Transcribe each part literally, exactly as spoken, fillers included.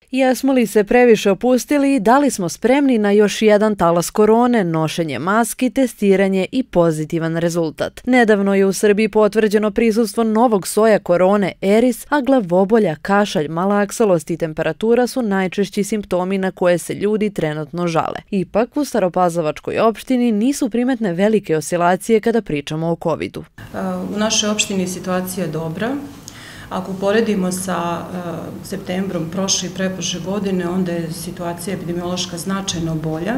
Jesmo li se previše opustili i da li smo spremni na još jedan talas korone, nošenje maski, testiranje i pozitivan rezultat? Nedavno je u Srbiji potvrđeno prisustvo novog soja korone Eris, a glavobolja, kašalj, malaksalost i temperatura su najčešći simptomi na koje se ljudi trenutno žale. Ipak, u Staropazovačkoj opštini nisu primetne velike oscilacije kada pričamo o kovidu. U našoj opštini situacija je dobra. Ako uporedimo sa septembrom prošle i pretprošle godine, onda je situacija epidemiološka značajno bolja.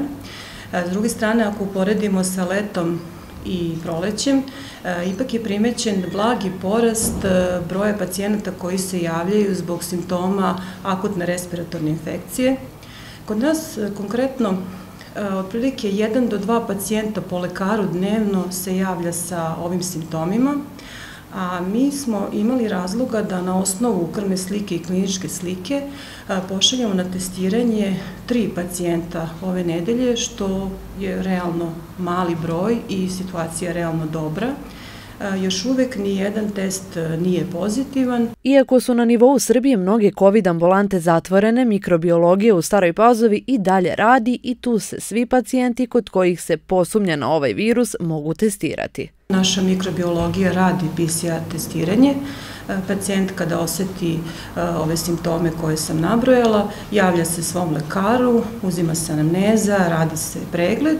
S druge strane, ako uporedimo sa letom i prolećem, ipak je primećen blagi porast broja pacijenata koji se javljaju zbog simptoma akutne respiratorne infekcije. Kod nas konkretno otprilike jedan do dva pacijenta po lekaru dnevno se javlja sa ovim simptomima, a mi smo imali razloga da na osnovu krvne slike i kliničke slike pošaljamo na testiranje tri pacijenta ove nedelje, što je realno mali broj i situacija je realno dobra. Još uvek ni jedan test nije pozitivan. Iako su na nivou Srbije mnoge kovid ambulante zatvorene, mikrobiologija u Staroj Pazovi i dalje radi i tu se svi pacijenti kod kojih se posumnja na ovaj virus mogu testirati. Naša mikrobiologija radi P C R testiranje. Pacijent kada oseti ove simptome koje sam nabrojala, javlja se svom lekaru, uzima se anamneza, radi se pregled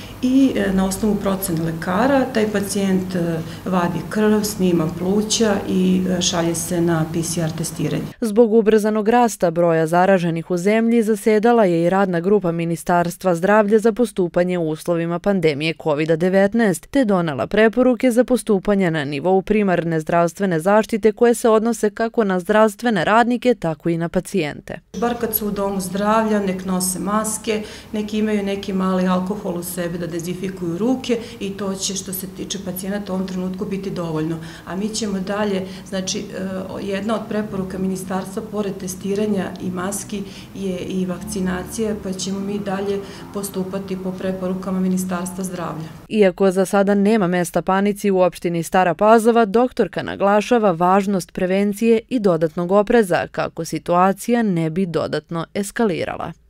i na osnovu procene lekara taj pacijent vadi krv, snima pluća i šalje se na P C R testiranje. Zbog ubrzanog rasta broja zaraženih u zemlji zasedala je i radna grupa Ministarstva zdravlja za postupanje u uslovima pandemije kovida devetnaest, te donela preporuke za postupanje na nivou primarne zdravstvene zaštite koje se odnose kako na zdravstvene radnike, tako i na pacijente. Bar kad su u domu zdravlja, nek nose maske, neki imaju neki mali alkohol u sebi da dezinfikuju ruke i to će što se tiče pacijenata u ovom trenutku biti dovoljno. A mi ćemo dalje, znači jedna od preporuka ministarstva pored testiranja i maski je i vakcinacija, pa ćemo mi dalje postupati po preporukama Ministarstva zdravlja. Iako za sada nema mesta panici u opštini Stara Pazova, doktorka naglašava važnost prevencije i dodatnog opreza kako situacija ne bi dodatno eskalirala.